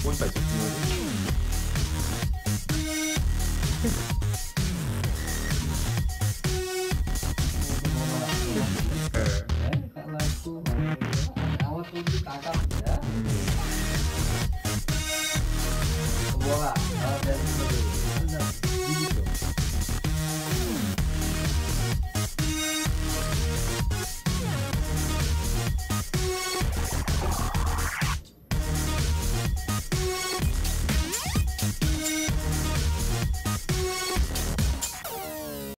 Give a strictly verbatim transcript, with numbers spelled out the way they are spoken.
Wah, baju semua. Eh, Kalau aku awal tuh ditangkap ya. Bola.